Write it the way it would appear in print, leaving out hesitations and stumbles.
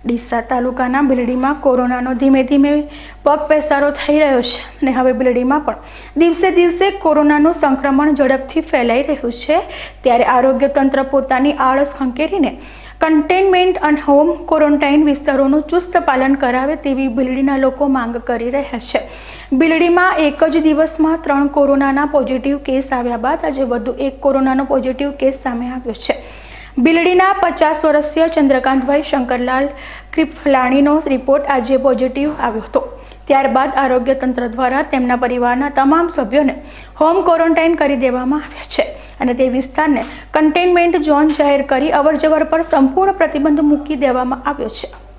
ડીસા તાલુકાના બિલડીમાં કોરોનાનો ધીમે ધીમે પગપેસારો થઈ રહ્યો છે અને હવે બિલડીમાં પણ દિવસે દિવસે કોરોનાનું સંક્રમણ ઝડપથી ફેલાઈ રહ્યું છે। ત્યારે આરોગ્ય તંત્ર પોતાની આળસ ખંખેરીને કન્ટેનમેન્ટ અને હોમ ક્વોરન્ટાઇન વિસ્તારોનું ચુસ્ત પાલન કરાવે તેવી બિલડીના લોકો માંગ કરી રહ્યા છે। બિલડીમાં એક જ દિવસમાં 3 કોરોનાના પોઝિટિવ કેસ આવ્યા બાદ આજે વધુ એક કોરોનાનો પોઝિટિવ કેસ સામે આવ્યો છે। બિલડીના 50 વર્ષીય ચંદ્રકાંતભાઈ શંકરલાલ ક્રિફલાણીનો રિપોર્ટ આજે પોઝિટિવ આવ્યો હતો। ત્યારબાદ આરોગ્ય તંત્ર દ્વારા તેમના પરિવારના તમામ સભ્યોને હોમ ક્વોરન્ટાઇન કરી દેવામાં આવ્યા છે અને તે વિસ્તારને કન્ટેનમેન્ટ ઝોન જાહેર કરી અવરજવર પર સંપૂર્ણ પ્રતિબંધ મૂકી દેવામાં આવ્યો છે।